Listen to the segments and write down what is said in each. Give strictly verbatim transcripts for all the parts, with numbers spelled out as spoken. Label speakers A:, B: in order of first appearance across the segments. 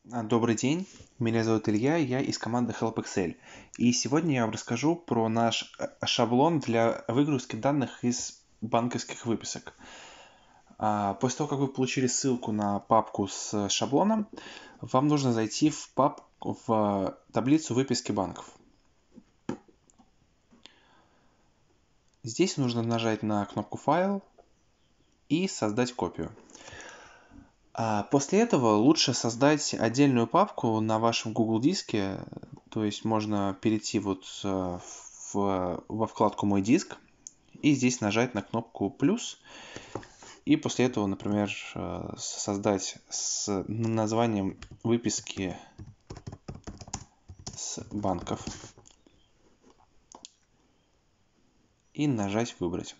A: А, Добрый день, меня зовут Илья, я из команды Help Excel. И сегодня я вам расскажу про наш э, шаблон для выгрузки данных из банковских выписок. А, После того, как вы получили ссылку на папку с шаблоном, вам нужно зайти в папку, в таблицу выписки банков. Здесь нужно нажать на кнопку «Файл» и создать копию. А После этого лучше создать отдельную папку на вашем Google диске, то есть можно перейти вот э, в, во вкладку «Мой диск» и здесь нажать на кнопку «Плюс», и после этого, например, э, создать с названием выписки с банков и нажать «Выбрать».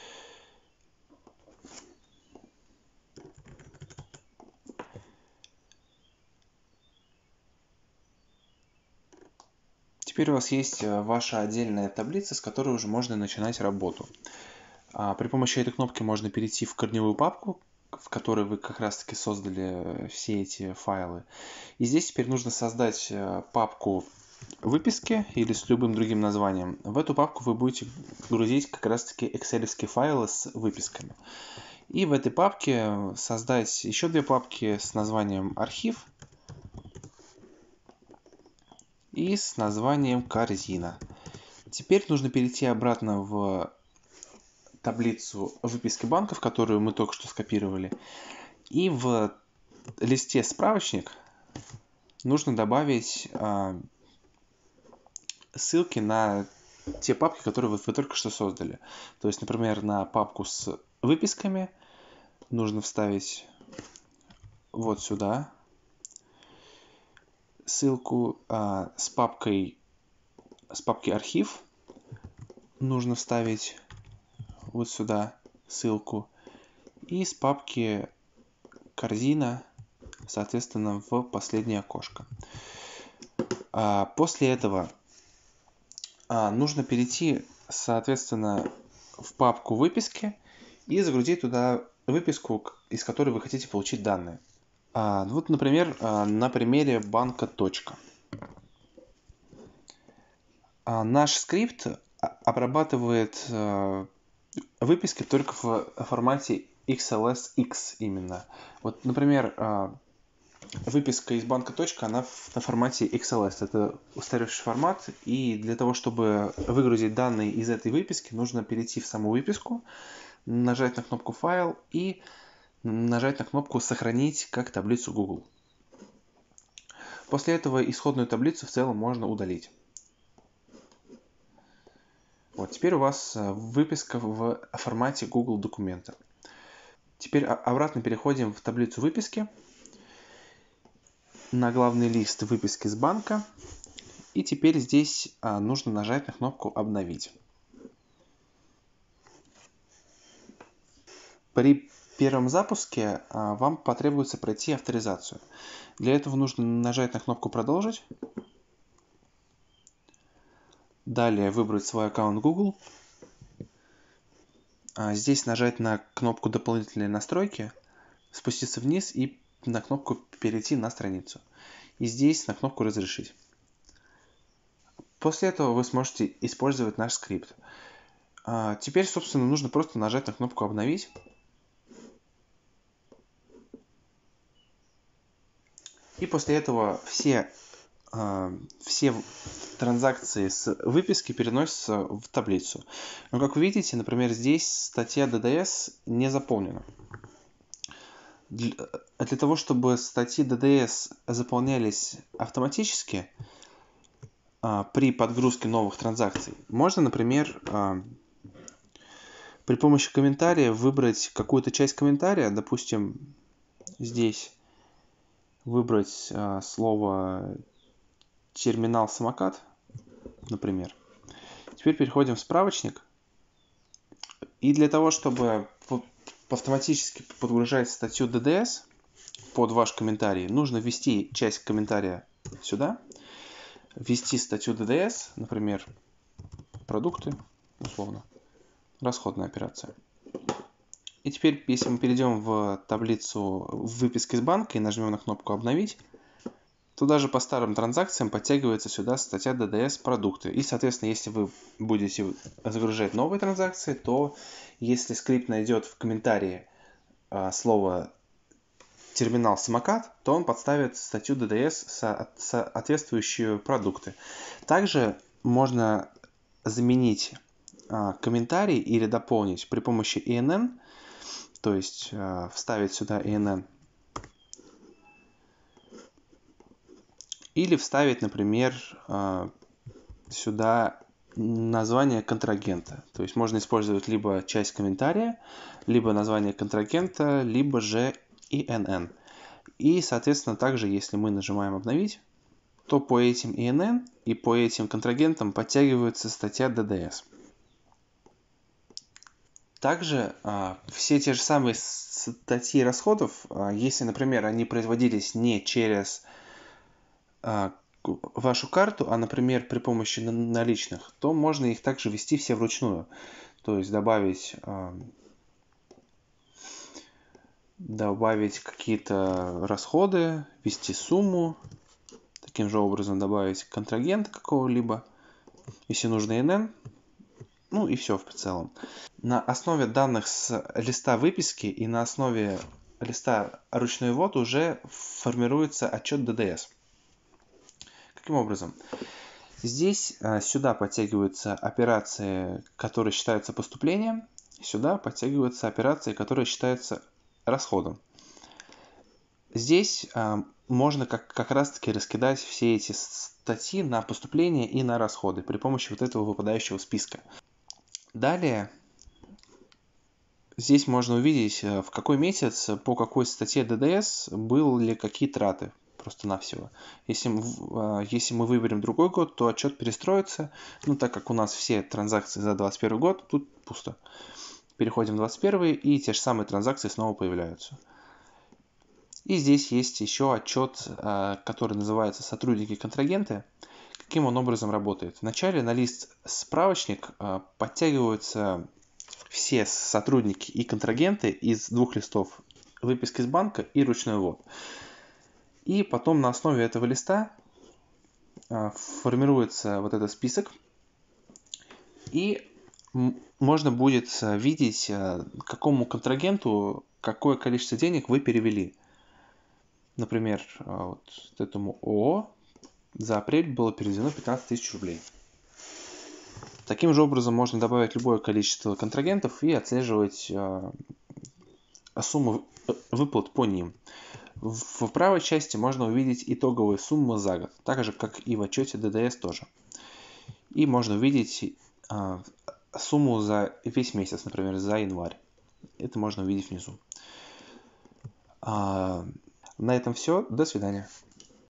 A: Теперь у вас есть э, ваша отдельная таблица, с которой уже можно начинать работу. А При помощи этой кнопки можно перейти в корневую папку, в которой вы как раз-таки создали все эти файлы. И здесь теперь нужно создать э, папку выписки или с любым другим названием. В эту папку вы будете грузить как раз-таки экселевские файлы с выписками. И в этой папке создать еще две папки с названием «Архив» и с названием «Корзина». Теперь нужно перейти обратно в таблицу выписки банков, которую мы только что скопировали. И в листе «Справочник» нужно добавить а, ссылки на те папки, которые вы, вы только что создали. То есть, например, на папку с выписками нужно вставить вот сюда ссылку, а, с папкой с папки «Архив» нужно вставить вот сюда ссылку, и с папки «Корзина», соответственно, в последнее окошко. А после этого а, нужно перейти, соответственно, в папку выписки и загрузить туда выписку, из которой вы хотите получить данные. А, вот, например, а, на примере банка «Точка». А, наш скрипт обрабатывает а, выписки только в формате икс эл эс икс именно. Вот, например, а, выписка из банка «Точка», она на формате икс эл эс. Это устаревший формат, и для того, чтобы выгрузить данные из этой выписки, нужно перейти в саму выписку, нажать на кнопку «Файл» и нажать на кнопку «Сохранить как таблицу Google». После этого исходную таблицу в целом можно удалить. Вот, теперь у вас выписка в формате Google документа. Теперь обратно переходим в таблицу выписки, на главный лист выписки с банка, и теперь здесь нужно нажать на кнопку «Обновить». При первом запуске вам потребуется пройти авторизацию. Для этого нужно нажать на кнопку «Продолжить», далее выбрать свой аккаунт Google, здесь нажать на кнопку «Дополнительные настройки», спуститься вниз и на кнопку «Перейти на страницу». И здесь на кнопку «Разрешить». После этого вы сможете использовать наш скрипт. Теперь, собственно, нужно просто нажать на кнопку «Обновить». И после этого все, все транзакции с выписки переносятся в таблицу. Но, как вы видите, например, здесь статья ди ди эс не заполнена. Для, для того, чтобы статьи ди ди эс заполнялись автоматически при подгрузке новых транзакций, можно, например, при помощи комментария выбрать какую-то часть комментария, допустим, здесь выбрать а, слово терминал самокат, например. Теперь переходим в справочник. И для того, чтобы автоматически подгружать статью ди ди эс под ваш комментарий, нужно ввести часть комментария сюда, ввести статью ди ди эс, например, продукты, условно, расходная операция. И теперь, если мы перейдем в таблицу выписки с банка и нажмем на кнопку «Обновить», то даже по старым транзакциям подтягивается сюда статья ди ди эс продукты. И, соответственно, если вы будете загружать новые транзакции, то если скрипт найдет в комментарии а, слово терминал самокат, то он подставит статью ди ди эс со соответствующие продукты. Также можно заменить а, комментарий или дополнить при помощи и эн эн, то есть а, вставить сюда и эн эн. Или вставить, например, сюда название контрагента. То есть можно использовать либо часть комментария, либо название контрагента, либо же и эн эн. И, соответственно, также, если мы нажимаем «Обновить», то по этим и эн эн и по этим контрагентам подтягивается статья ди ди эс. Также все те же самые статьи расходов, если, например, они производились не через вашу карту, а, например, при помощи наличных, то можно их также ввести все вручную. То есть добавить, добавить какие-то расходы, ввести сумму, таким же образом добавить контрагент какого-либо, если нужно эн эн, ну и все в целом. На основе данных с листа выписки и на основе листа ручной ввод уже формируется отчет ди ди эс. Каким образом? Здесь а, сюда подтягиваются операции, которые считаются поступлением, сюда подтягиваются операции, которые считаются расходом. Здесь а, можно как, как раз таки раскидать все эти статьи на поступления и на расходы при помощи вот этого выпадающего списка. Далее здесь можно увидеть, в какой месяц по какой статье ди ди эс были какие траты. Просто-навсего. Если, если мы выберем другой год, то отчет перестроится. Ну, так как у нас все транзакции за двадцать первый год, тут пусто. Переходим в двадцать первый, и те же самые транзакции снова появляются. И здесь есть еще отчет, который называется «Сотрудники-контрагенты». Каким он образом работает? Вначале на лист справочник подтягиваются все сотрудники и контрагенты из двух листов. Выписка из банка и ручной ввод. И потом на основе этого листа формируется вот этот список. И можно будет видеть, какому контрагенту какое количество денег вы перевели. Например, вот этому ООО за апрель было переведено пятнадцать тысяч рублей. Таким же образом можно добавить любое количество контрагентов и отслеживать сумму выплат по ним. В правой части можно увидеть итоговые суммы за год, так же как и в отчете ди ди эс тоже. И можно увидеть а, сумму за весь месяц, например, за январь. Это можно увидеть внизу. А, на этом все. До свидания.